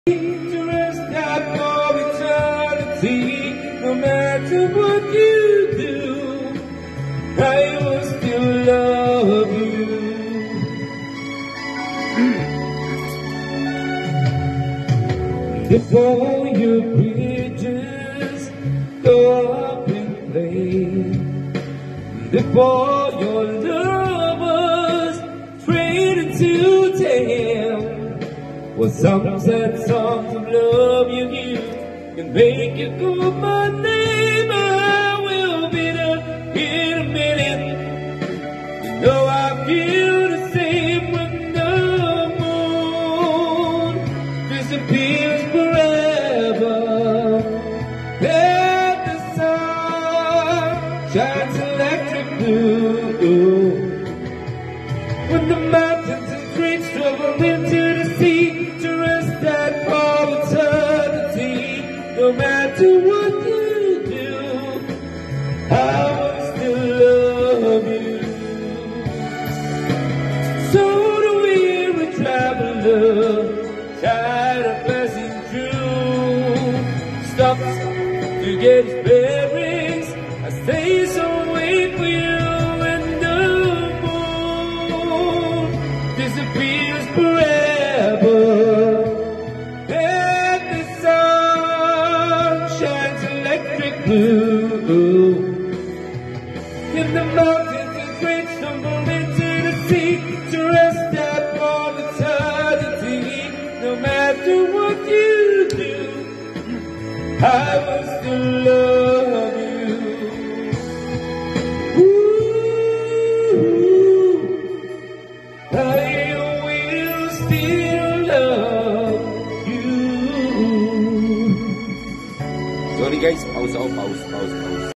To rest out for eternity, no matter what you do, I will still love you. Before your bridges go up in flames, before your lovers fade into tale, well, some sad songs of love you hear can make you call my name. I will be there in a minute. You know I feel the same when the moon disappears forever, and the sun shines electric blue. When the mountains and creeks struggle into the sea, to rest that for eternity, no matter what you do, I will still love you. So the weary traveler, tired of passing through, stops to get his bearings. I stay so wait for you. Disappears forever, and the sun shines electric blue. In the mountains and great stumble into the sea, to rest out for eternity. No matter what you do, I will still love you. I will still love you. Sorry guys, pause.